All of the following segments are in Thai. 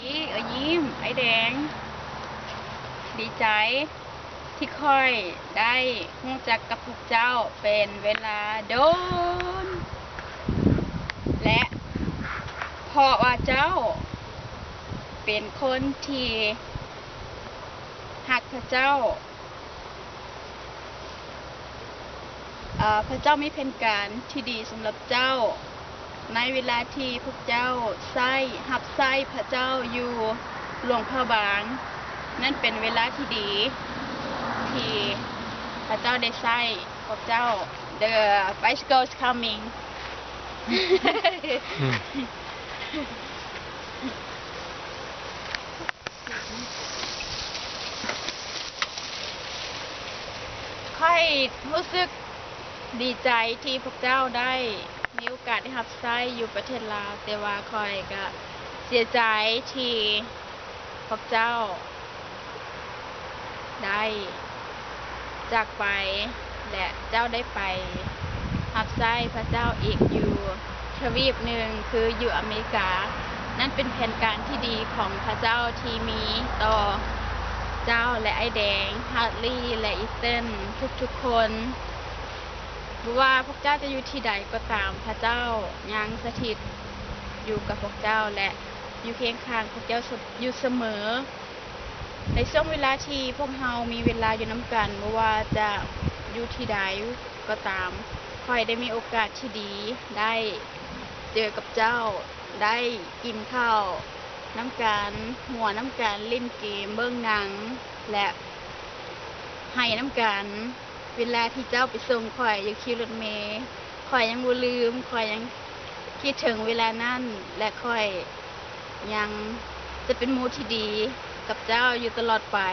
อีกยิ้มไอแดงดีใจที่ค่อยได้รู้จักกับพวกเจ้าเป็นเวลาโดนและเพราะว่าเจ้าเป็นคนที่หักพระเจ้าพระเจ้ามีแผนการที่ดีสำหรับเจ้าในเวลาที่พวกเจ้าหับไส้พระเจ้าอยู่หลวงพระบางนั่นเป็นเวลาที่ดีที่พระเจ้าได้ไส้พวกเจ้า The bicycle is coming ค่อยรู้สึกดีใจที่พวกเจ้าได้มีโอกาสได้รับใช้อยู่ประเทศลาวแต่ว่าค่อยก็เสียใจที่พวกเจ้าได้จากไปและเจ้าได้ไปรับใช้พระเจ้าอีกอยู่ทวีปหนึ่งคืออยู่อเมริกานั่นเป็นแผนการที่ดีของพระเจ้าที่มีต่อเจ้าและไอแดงฮาร์ลี่และอีสเทนทุกๆคนว่าพวกเจ้าจะอยู่ที่ใดก็ตามพระเจ้ายังสถิตอยู่กับพวกเจ้าและอยู่เคียงข้างพวกเจ้าอยู่เสมอในช่วงเวลาที่พวกเรามีเวลาอยู่น้ำกันไม่ว่าจะอยู่ที่ใดก็ตามค่อยได้มีโอกาสที่ดีได้เจอกับเจ้าได้กินข้าวน้ำกันหัวน้ำกันเล่นเกมเบิ่งหนังและให้น้ำกันเวลาที่เจ้าไปส่งข่อยอยู่คิวรถเมล์ข่อยยังบ่ลืมข่อยยังคิดถึงเวลานั้นและข่อยยังจะเป็นหมู่ที่ดีกับเจ้าอยู่ตลอดไป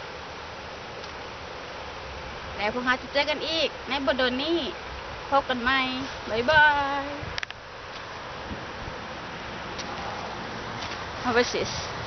และพวกเราจะเจอกันอีกในบทนี้พบกันใหม่บ๊ายบาย How was this?